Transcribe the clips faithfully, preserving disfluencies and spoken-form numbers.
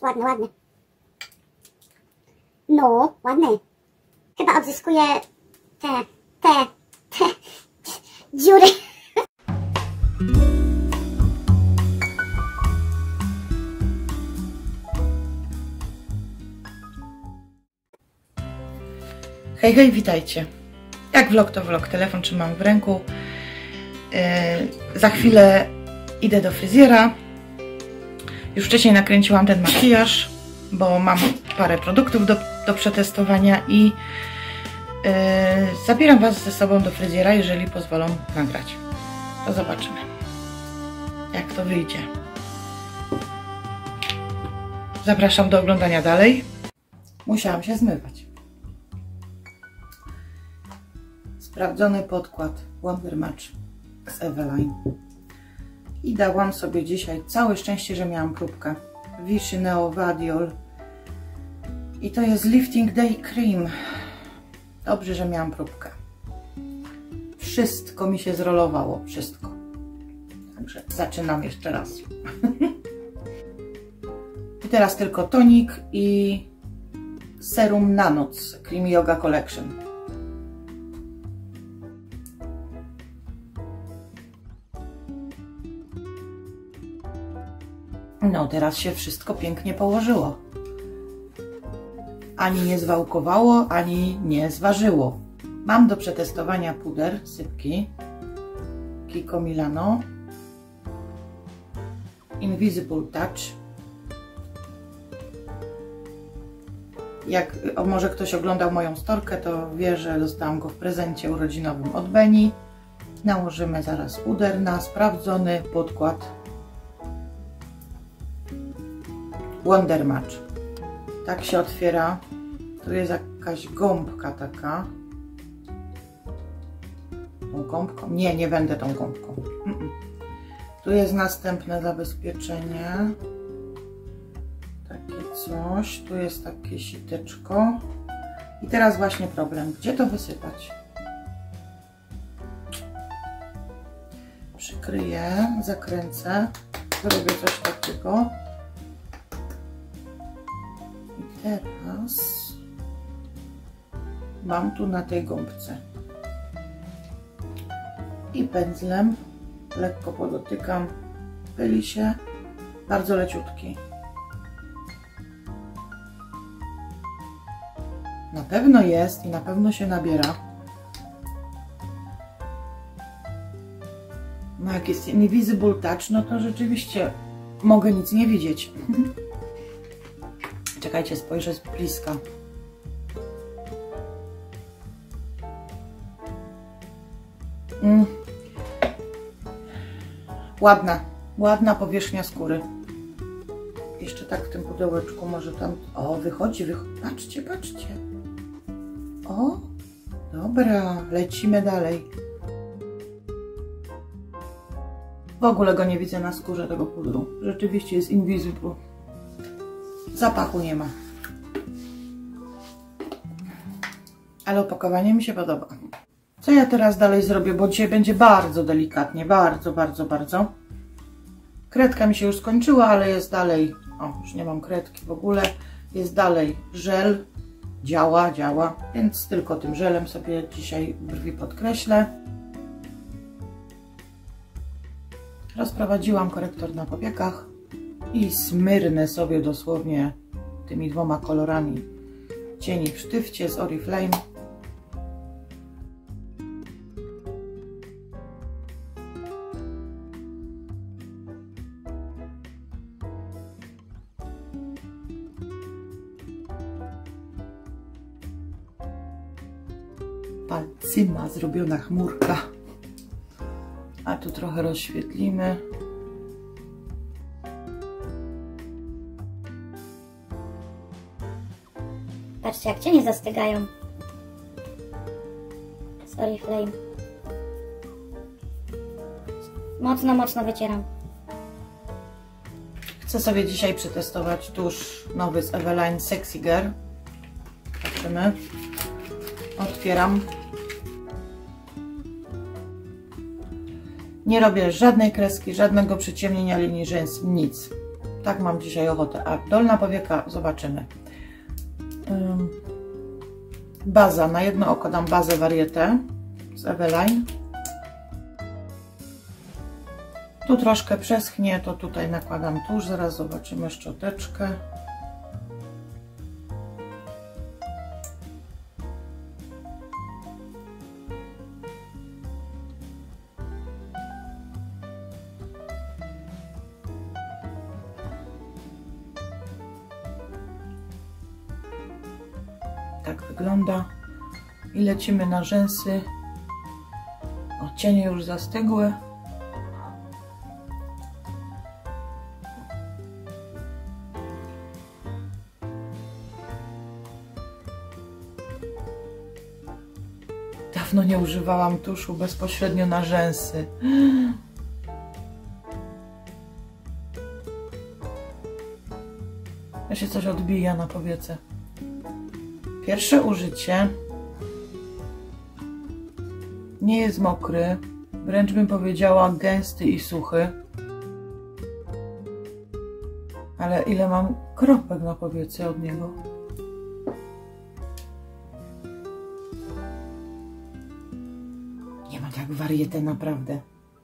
ładny, ładny. No, ładny. Chyba odzyskuje te, te, te dziury. Hej, hej, witajcie. Jak vlog to vlog, telefon trzymam w ręku. Yy, za chwilę idę do fryzjera. Już wcześniej nakręciłam ten makijaż, bo mam parę produktów do, do przetestowania i yy, zabieram Was ze sobą do fryzjera, jeżeli pozwolą nagrać. To zobaczymy, jak to wyjdzie. Zapraszam do oglądania dalej. Musiałam się zmywać. Sprawdzony podkład Wonder Match z Eveline. I dałam sobie dzisiaj, całe szczęście, że miałam próbkę, Vichy Neo Vadiol. I to jest Lifting Day Cream. Dobrze, że miałam próbkę. Wszystko mi się zrolowało, wszystko. Także zaczynam jeszcze raz. I teraz tylko tonik i serum na noc Cream Yoga Collection. No, teraz się wszystko pięknie położyło. Ani nie zwałkowało, ani nie zważyło. Mam do przetestowania puder sypki Kiko Milano Invisible Touch. Jak o, może ktoś oglądał moją storkę, to wie, że dostałam go w prezencie urodzinowym od Beni. Nałożymy zaraz puder na sprawdzony podkład Wonder Match. Tak się otwiera. Tu jest jakaś gąbka taka. Tą gąbką? Nie, nie będę tą gąbką. Mm -mm. Tu jest następne zabezpieczenie. Takie coś. Tu jest takie siteczko. I teraz właśnie problem. Gdzie to wysypać? Przykryję, zakręcę. Zrobię coś takiego. Teraz mam tu na tej gąbce i pędzlem lekko podotykam, pyli się, bardzo leciutki. Na pewno jest i na pewno się nabiera. No jak jest Invisible Touch, no to rzeczywiście mogę nic nie widzieć. Czekajcie, spojrzę z bliska. Mm. Ładna, ładna powierzchnia skóry. Jeszcze tak w tym pudełeczku może tam... O, wychodzi, wychodzi. Patrzcie, patrzcie. O, dobra, lecimy dalej. W ogóle go nie widzę na skórze tego pudru. Rzeczywiście jest invisible. Zapachu nie ma. Ale opakowanie mi się podoba. Co ja teraz dalej zrobię, bo dzisiaj będzie bardzo delikatnie. Bardzo, bardzo, bardzo. Kredka mi się już skończyła, ale jest dalej... O, już nie mam kredki w ogóle. Jest dalej żel. Działa, działa. Więc tylko tym żelem sobie dzisiaj brwi podkreślę. Rozprowadziłam korektor na powiekach. I smyrnę sobie dosłownie tymi dwoma kolorami cieni w sztywcie z Oriflame. Palcyma zrobiona chmurka. A tu trochę rozświetlimy. Patrzcie, jak cienie zastygają z Oriflame. Mocno, mocno wycieram. Chcę sobie dzisiaj przetestować tusz nowy z Eveline Sexy Girl. Zobaczymy. Otwieram. Nie robię żadnej kreski, żadnego przyciemnienia linii rzęs, nic. Tak mam dzisiaj ochotę. A dolna powieka zobaczymy. Ym, baza. Na jedno oko dam bazę Varieté z Eveline. Tu troszkę przeschnie, to tutaj nakładam tusz. Zaraz zobaczymy szczoteczkę. Tak wygląda. I lecimy na rzęsy. O, cienie już zastygły. Dawno nie używałam tuszu bezpośrednio na rzęsy. Ja się coś odbija na powiece. Pierwsze użycie. Nie jest mokry, wręcz bym powiedziała gęsty i suchy. Ale ile mam kropek na powiece od niego. Nie ma tak Varieté naprawdę.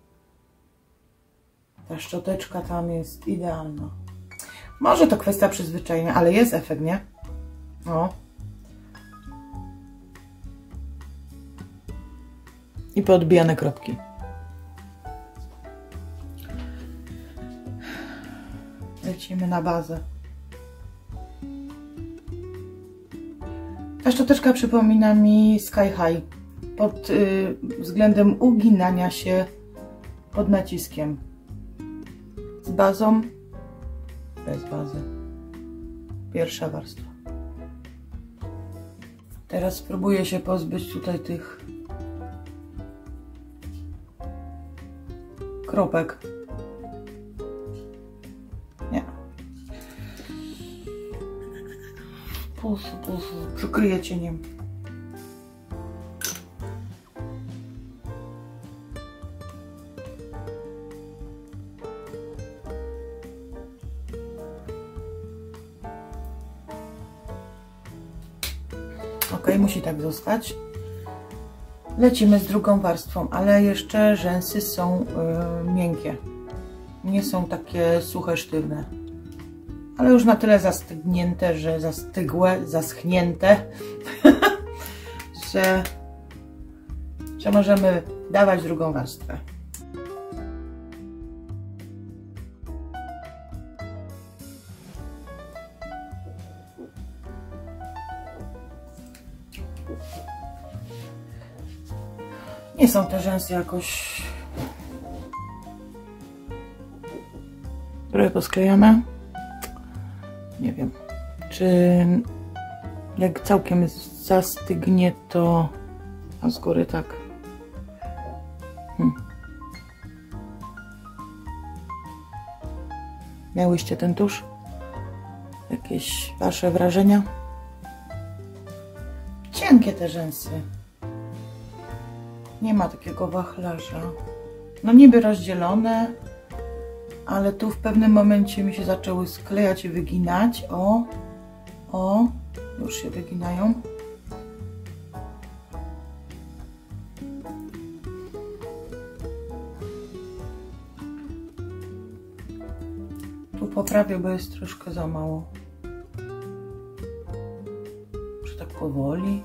Ta szczoteczka tam jest idealna. Może to kwestia przyzwyczajenia, ale jest efekt, nie? O. I poodbijane kropki. Lecimy na bazę. Ta szczoteczka przypomina mi Sky High pod y, względem uginania się pod naciskiem. Z bazą, bez bazy. Pierwsza warstwa. Teraz spróbuję się pozbyć tutaj tych kropek. Nie. Pusu, pusu. Przykryję cieniem. Ok, musi tak zostać. Lecimy z drugą warstwą, ale jeszcze rzęsy są yy, miękkie. Nie są takie suche, sztywne. Ale już na tyle zastygnięte, że zastygłe, zaschnięte, że, że możemy dawać drugą warstwę. Nie są te rzęsy jakoś... Trochę posklejane. Nie wiem, czy jak całkiem zastygnie, to... A z góry tak. Hmm. Miałyście ten tusz? Jakieś wasze wrażenia? Cienkie te rzęsy. Nie ma takiego wachlarza. No niby rozdzielone, ale tu w pewnym momencie mi się zaczęły sklejać i wyginać. O, o, już się wyginają. Tu poprawię, bo jest troszkę za mało. Może tak powoli.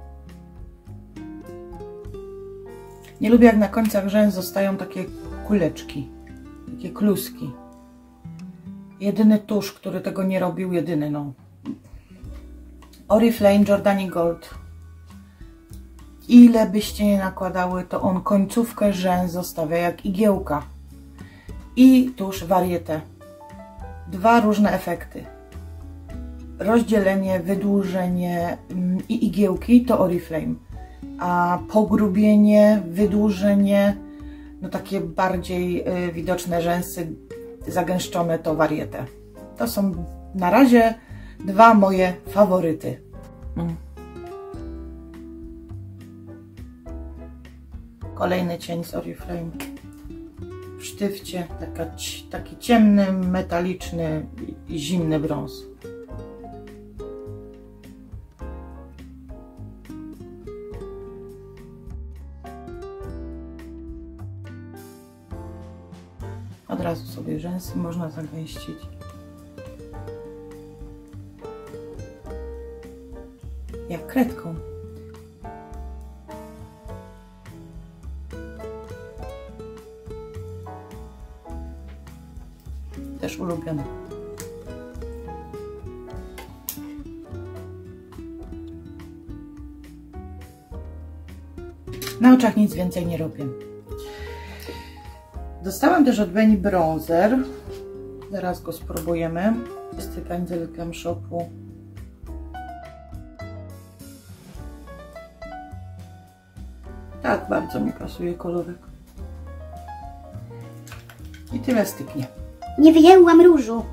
Nie lubię, jak na końcach rzęs zostają takie kuleczki, takie kluski. Jedyny tusz, który tego nie robił, jedyny, no. Oriflame Jordani Gold. Ile byście nie nakładały, to on końcówkę rzęs zostawia jak igiełka. I tusz Varieté. Dwa różne efekty. Rozdzielenie, wydłużenie i igiełki to Oriflame. A pogrubienie, wydłużenie, no takie bardziej y, widoczne rzęsy zagęszczone to Varieté. To są na razie dwa moje faworyty. Mm. Kolejny cień z Oriflame. w sztywcie, taka, taki ciemny, metaliczny i zimny brąz. Od razu sobie rzęsy można zagęścić. Jak kredką. Też ulubione. Na oczach nic więcej nie robię. Dostałam też od Beni bronzer. Zaraz go spróbujemy. Jest pędzel Glam Shopu. Tak bardzo mi pasuje kolorek. I tyle styknie. Nie wyjęłam różu.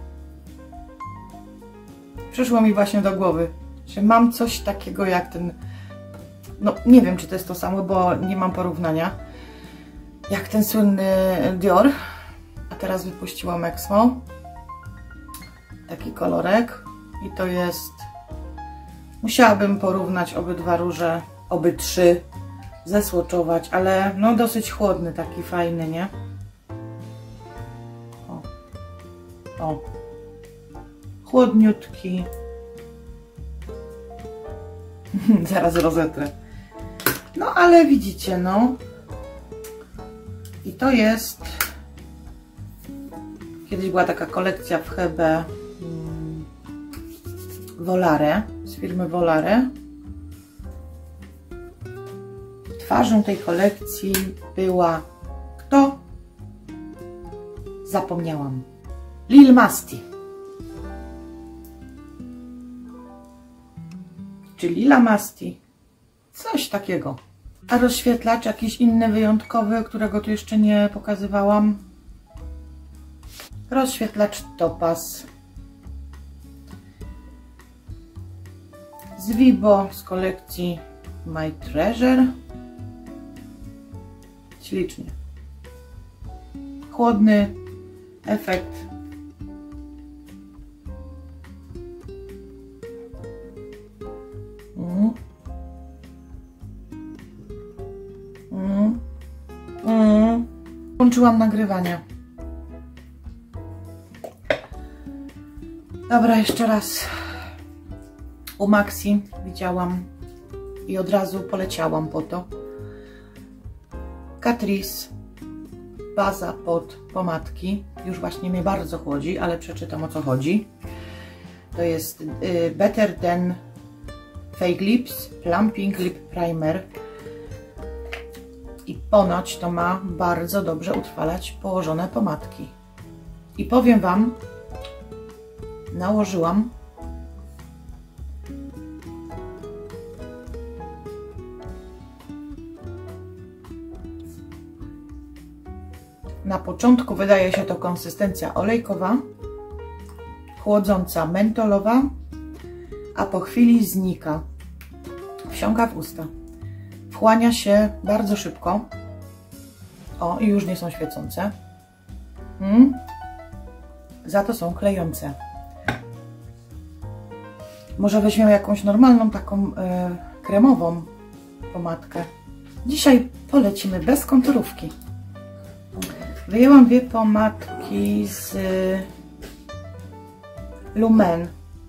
Przyszło mi właśnie do głowy, że mam coś takiego jak ten... No nie wiem, czy to jest to samo, bo nie mam porównania. Jak ten słynny Dior. A teraz wypuściłam Exmo. Taki kolorek. I to jest... Musiałabym porównać obydwa róże, oby trzy. Zesłoczować, ale no dosyć chłodny, taki fajny, nie? O. O. Chłodniutki. Zaraz rozetrę. No ale widzicie, no. I to jest... Kiedyś była taka kolekcja w Hebe hmm, Volare, z firmy Volare. Twarzą tej kolekcji była kto? Zapomniałam. Lil Masti. Czy Lila Masti. Coś takiego. A rozświetlacz jakiś inny, wyjątkowy, którego tu jeszcze nie pokazywałam. Rozświetlacz Topaz. Z Vibo z kolekcji My Treasure. Ślicznie. Chłodny efekt. Mm. Mm. Mm. Włączyłam nagrywanie. Dobra, jeszcze raz. U Maxi widziałam i od razu poleciałam po to. Catrice, baza pod pomadki. Już właśnie mnie bardzo chłodzi, ale przeczytam, o co chodzi. To jest y, Better Than Fake Lips Plumping Lip Primer. I ponoć to ma bardzo dobrze utrwalać położone pomadki. I powiem Wam, nałożyłam na początku wydaje się to konsystencja olejkowa, chłodząca mentolowa, a po chwili znika, wsiąka w usta, wchłania się bardzo szybko. O, i już nie są świecące. Hmm. Za to są klejące. Może weźmiemy jakąś normalną, taką e, kremową pomadkę. Dzisiaj polecimy bez konturówki. Wyjęłam dwie pomadki z Lumen.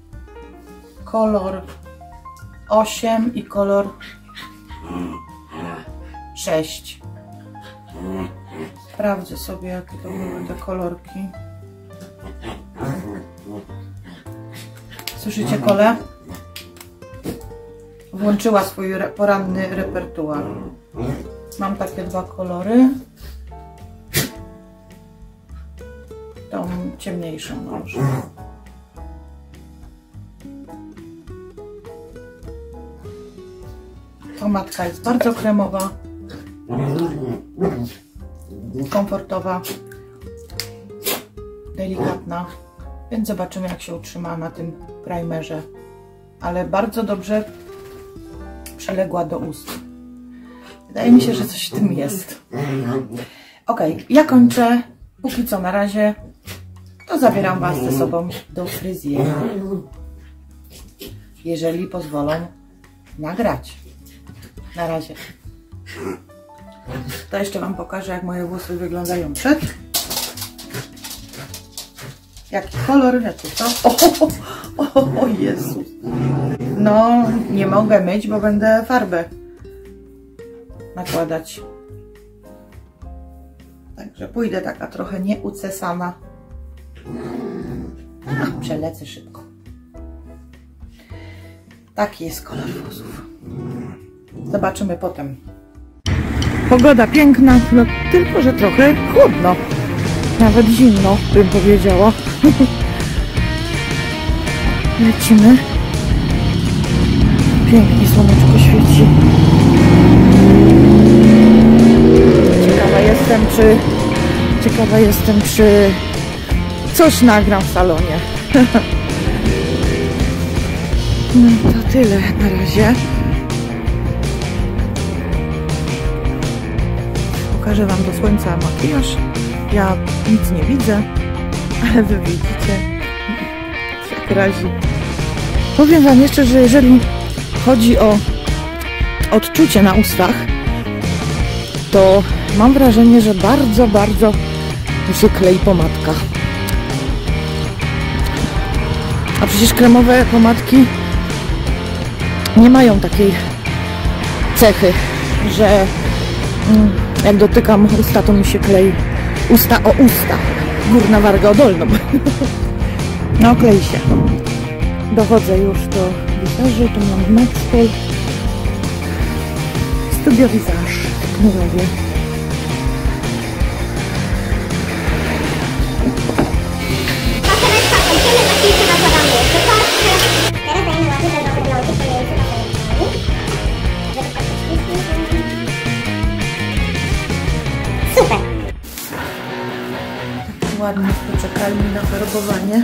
Kolor osiem i kolor sześć. Sprawdzę sobie, jakie to były te kolorki. Słyszycie Kole? Włączyła swój re poranny repertuar. Mam takie dwa kolory. Tą ciemniejszą może. Pomadka jest bardzo kremowa, komfortowa, delikatna, więc zobaczymy, jak się utrzyma na tym primerze, ale bardzo dobrze przyległa do ust. Wydaje mi się, że coś w tym jest. Ok, ja kończę. Póki co na razie to zabieram Was ze sobą do fryzjera. Jeżeli pozwolą nagrać. Na razie. To jeszcze Wam pokażę, jak moje włosy wyglądają przed. Jaki kolor, jaki to? O, o, o, o Jezu. No, nie mogę myć, bo będę farbę nakładać. Także pójdę taka trochę nieucesana. A, przelecę szybko. Taki jest kolor włosów. Zobaczymy potem. Pogoda piękna, no tylko że trochę chłodno. Nawet zimno, bym powiedziała. Lecimy. Pięknie słoneczko świeci. Ciekawa jestem, czy... Ciekawa jestem, czy... coś nagram w salonie. No to tyle na razie. Pokażę Wam do słońca makijaż. Ja nic nie widzę, ale Wy widzicie, jak razi. Powiem Wam jeszcze, że jeżeli chodzi o odczucie na ustach, to mam wrażenie, że bardzo, bardzo mi się klei pomadka. A przecież kremowe pomadki nie mają takiej cechy, że jak dotykam usta, to mi się klei usta o usta. Górna warga o dolną. No, klei się. Dochodzę już do wizażu. Tu mam Maxpol. Studio Wizaż w Knurzowie. Super! Ładnie poczekali mi na farbowanie.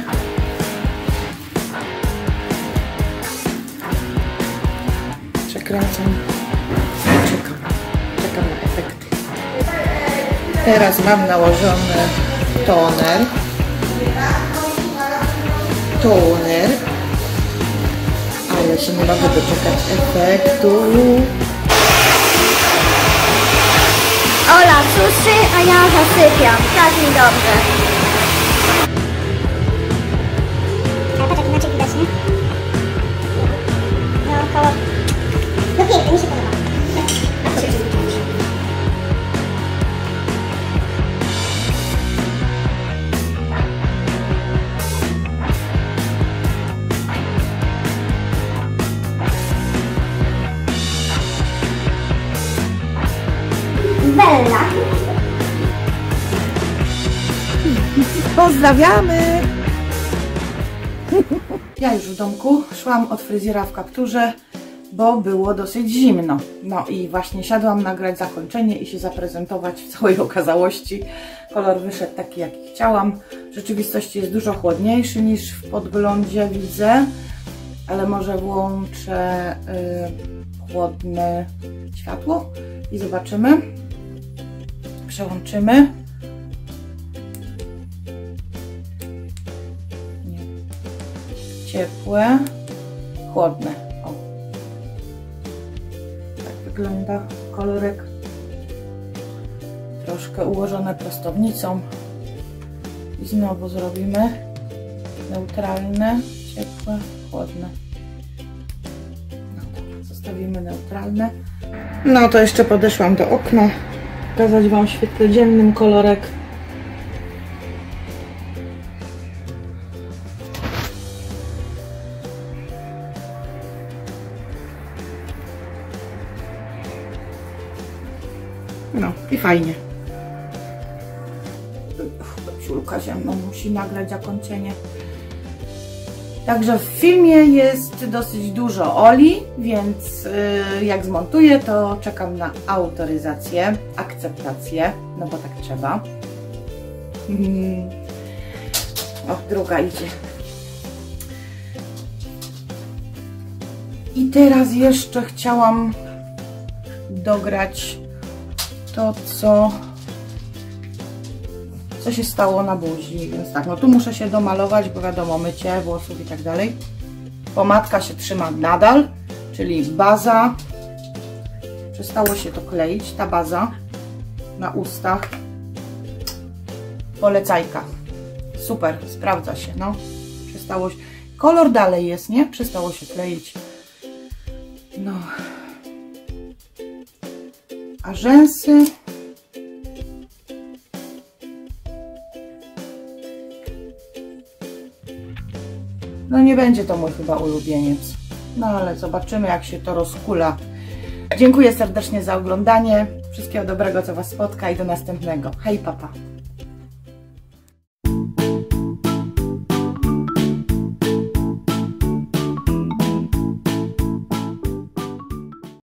Przekręcam. Czekam. Czekam na efekty. Teraz mam nałożony toner. Toner. Ale się nie mogę doczekać efektu. Ola suszy, a ja zasypiam. Tak mi dobrze. A patrz, jak inaczej widać, nie? No, koło... No pięknie, mi się podoba. Tak się przyzwyczaić. Bella. Pozdrawiamy! Ja już w domku szłam od fryzjera w kapturze, bo było dosyć zimno. No i właśnie siadłam nagrać zakończenie i się zaprezentować w całej okazałości. Kolor wyszedł taki, jaki chciałam. W rzeczywistości jest dużo chłodniejszy niż w podglądzie, widzę. Ale może włączę yy, chłodne światło i zobaczymy. Przełączymy. Nie. Ciepłe, chłodne. O. Tak wygląda kolorek. Troszkę ułożone prostownicą. I znowu zrobimy neutralne, ciepłe, chłodne. No dobra, zostawimy neutralne. No to jeszcze podeszłam do okna. Pokazać Wam w świetle dziennym kolorek. No i fajnie. Ciulka ze mną musi nagrać zakończenie. Także w filmie jest dosyć dużo Oli, więc yy, jak zmontuję, to czekam na autoryzację, akceptację, no bo tak trzeba. Mm. O, druga idzie. I teraz jeszcze chciałam dograć to, co co się stało na buzi, więc tak, no tu muszę się domalować, bo wiadomo, mycie włosów i tak dalej. Pomadka się trzyma nadal, czyli baza, przestało się to kleić, ta baza na ustach, polecajka, super, sprawdza się, no, przestało się, kolor dalej jest, nie? Przestało się kleić, no, a rzęsy, no nie będzie to mój chyba ulubieniec, no ale zobaczymy, jak się to rozkula. Dziękuję serdecznie za oglądanie, wszystkiego dobrego, co Was spotka i do następnego. Hej, papa.